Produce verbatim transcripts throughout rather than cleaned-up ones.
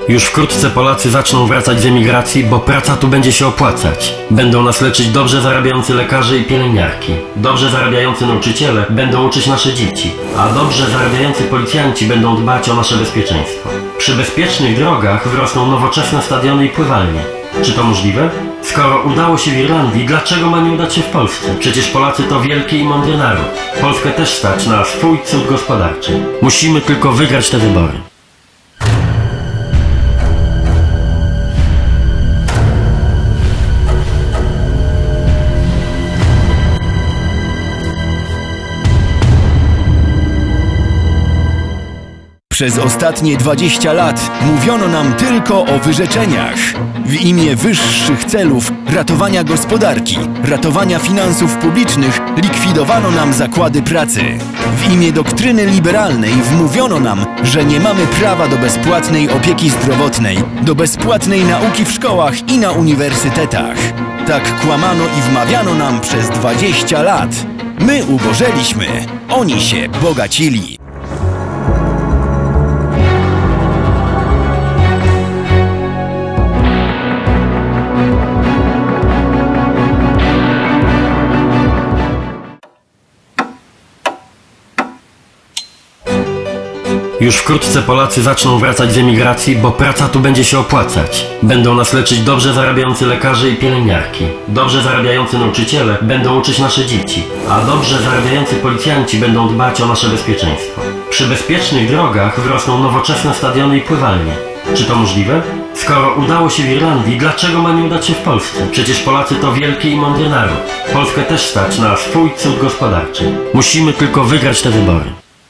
Już wkrótce Polacy zaczną wracać z emigracji, bo praca tu będzie się opłacać. Będą nas leczyć dobrze zarabiający lekarze i pielęgniarki. Dobrze zarabiający nauczyciele będą uczyć nasze dzieci, a dobrze zarabiający policjanci będą dbać o nasze bezpieczeństwo. Przy bezpiecznych drogach wyrosną nowoczesne stadiony i pływalnie. Czy to możliwe? Skoro udało się w Irlandii, dlaczego ma nie udać się w Polsce? Przecież Polacy to wielki i mądry naród. Polskę też stać na swój cud gospodarczy. Musimy tylko wygrać te wybory. Przez ostatnie dwadzieścia lat mówiono nam tylko o wyrzeczeniach. W imię wyższych celów ratowania gospodarki, ratowania finansów publicznych likwidowano nam zakłady pracy. W imię doktryny liberalnej wmówiono nam, że nie mamy prawa do bezpłatnej opieki zdrowotnej, do bezpłatnej nauki w szkołach i na uniwersytetach. Tak kłamano i wmawiano nam przez dwadzieścia lat. My ubożeliśmy, oni się bogacili. Już wkrótce Polacy zaczną wracać z emigracji, bo praca tu będzie się opłacać. Będą nas leczyć dobrze zarabiający lekarze i pielęgniarki. Dobrze zarabiający nauczyciele będą uczyć nasze dzieci, a dobrze zarabiający policjanci będą dbać o nasze bezpieczeństwo. Przy bezpiecznych drogach wyrosną nowoczesne stadiony i pływalnie. Czy to możliwe? Skoro udało się w Irlandii, dlaczego ma nie udać się w Polsce? Przecież Polacy to wielki i mądry naród. Polskę też stać na swój cud gospodarczy. Musimy tylko wygrać te wybory.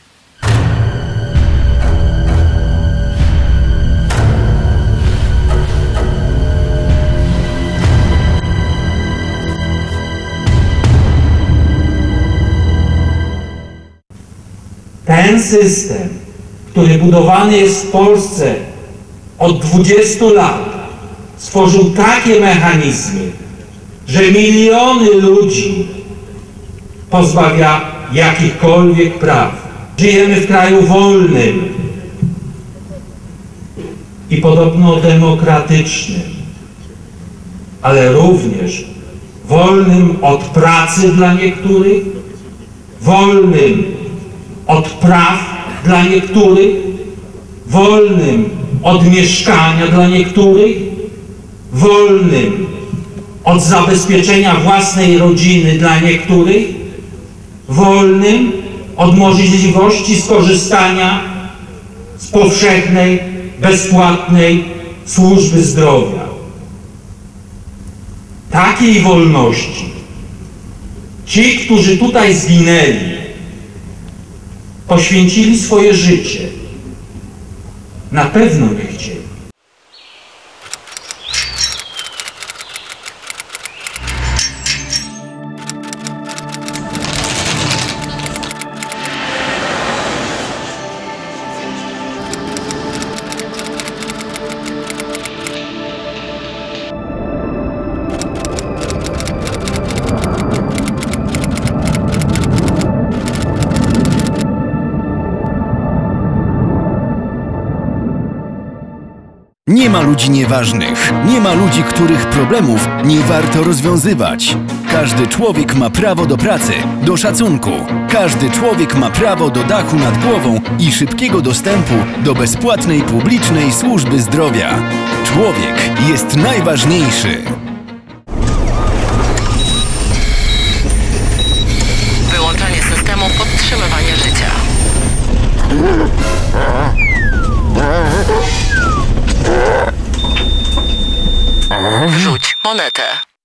Ten system, który budowany jest w Polsce od dwudziestu lat, stworzył takie mechanizmy, że miliony ludzi pozbawia jakichkolwiek praw. Żyjemy w kraju wolnym i podobno demokratycznym, ale również wolnym od pracy dla niektórych, wolnym od praw dla niektórych, wolnym od mieszkania dla niektórych, wolnym od zabezpieczenia własnej rodziny dla niektórych, wolnym od możliwości skorzystania z powszechnej, bezpłatnej służby zdrowia. Takiej wolności ci, którzy tutaj zginęli, poświęcili swoje życie, na pewno nie chcieli. Nie ma ludzi nieważnych, nie ma ludzi, których problemów nie warto rozwiązywać. Każdy człowiek ma prawo do pracy, do szacunku. Każdy człowiek ma prawo do dachu nad głową i szybkiego dostępu do bezpłatnej publicznej służby zdrowia. Człowiek jest najważniejszy. Wyłączanie systemu podtrzymywania życia. Wrzuć monetę.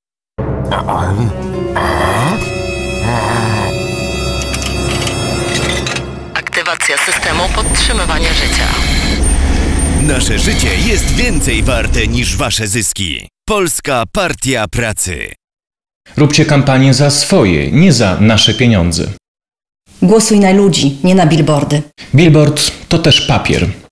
Aktywacja systemu podtrzymywania życia. Nasze życie jest więcej warte niż wasze zyski. Polska Partia Pracy. Róbcie kampanię za swoje, nie za nasze pieniądze. Głosuj na ludzi, nie na billboardy. Billboard to też papier.